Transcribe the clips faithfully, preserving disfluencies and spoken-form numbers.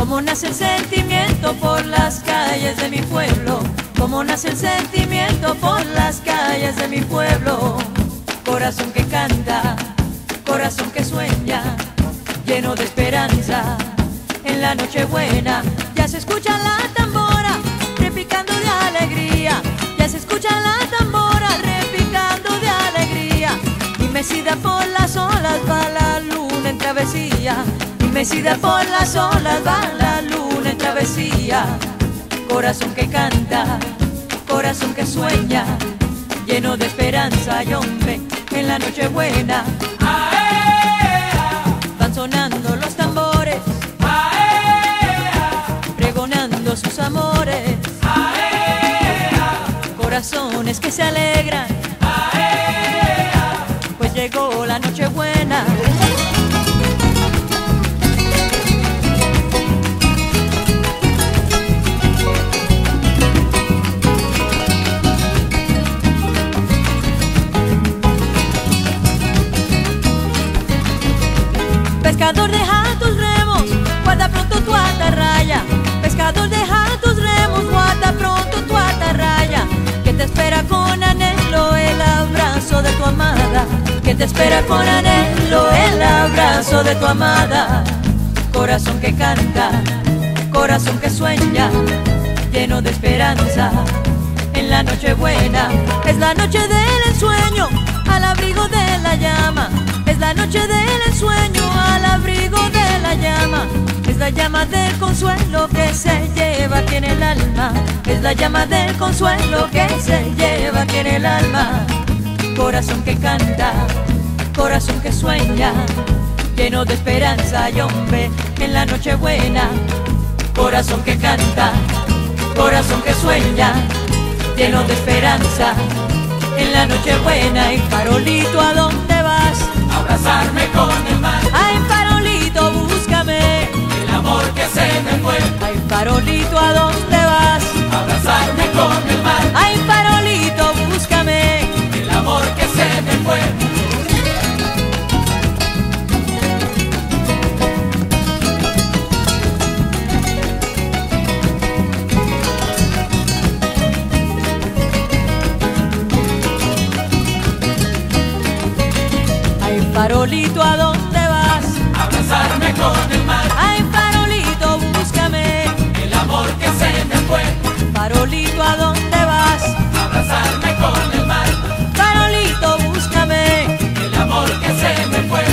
Cómo nace el sentimiento por las calles de mi pueblo, cómo nace el sentimiento por las calles de mi pueblo. Corazón que canta, corazón que sueña, lleno de esperanza. En la noche buena ya se escucha la tambora repicando de alegría, ya se escucha la tambora repicando de alegría. Y mecida por las olas va la luna en travesía, y mecida por las olas va la luna en travesía. Corazón que canta, corazón que sueña, lleno de esperanza y hombre, en la noche buena van sonando los tambores, pregonando sus amores, corazones que se alegran, pues llegó la noche buena. Pescador, deja tus remos, guarda pronto tu atarraya. Pescador, deja tus remos, guarda pronto tu atarraya. Que te espera con anhelo el abrazo de tu amada, que te espera con anhelo el abrazo de tu amada. Corazón que canta, corazón que sueña, lleno de esperanza. En la noche buena es la noche del ensueño, al abrigo de la llama. Es la noche del ensueño, al abrigo de la llama. Es la llama del consuelo que se lleva aquí en el alma. Es la llama del consuelo que se lleva aquí en el alma. Corazón que canta, corazón que sueña, lleno de esperanza y hombre, en la noche buena. Corazón que canta, corazón que sueña, lleno de esperanza, en la noche buena. Y farolito, ¿a dónde vas? Abrazarme con el mar. Ay, farolito, búscame El amor que se me fue. Ay, farolito, ¿a dónde vas? Abrazarme con el mar. Ay, farolito, búscame El amor que se me fue. farolito, ¿a dónde vas? Abrazarme con el mar. Ay, farolito, búscame El amor que se me fue. Farolito, ¿a dónde vas? Abrazarme con el mar. Farolito, búscame El amor que se me fue.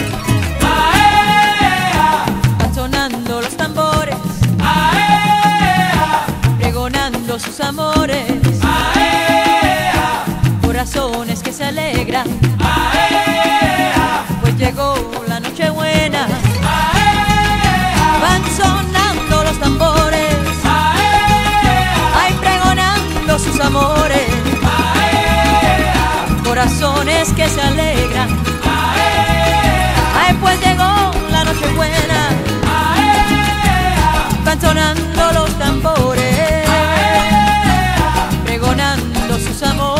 ¡Aea! Van sonando los tambores, ¡Aea! pregonando sus amores, ¡Aea! corazones que se alegran, ¡Aea! pues llegó la noche buena. ¡Aea! Van sonando los tambores, ¡Aea! ay, pregonando sus amores, ¡Aea! corazones que se alegran, ¡Aea! ay, pues llegó la noche buena. ¡Aea! Van sonando los tambores, ¡Aea! pregonando sus amores.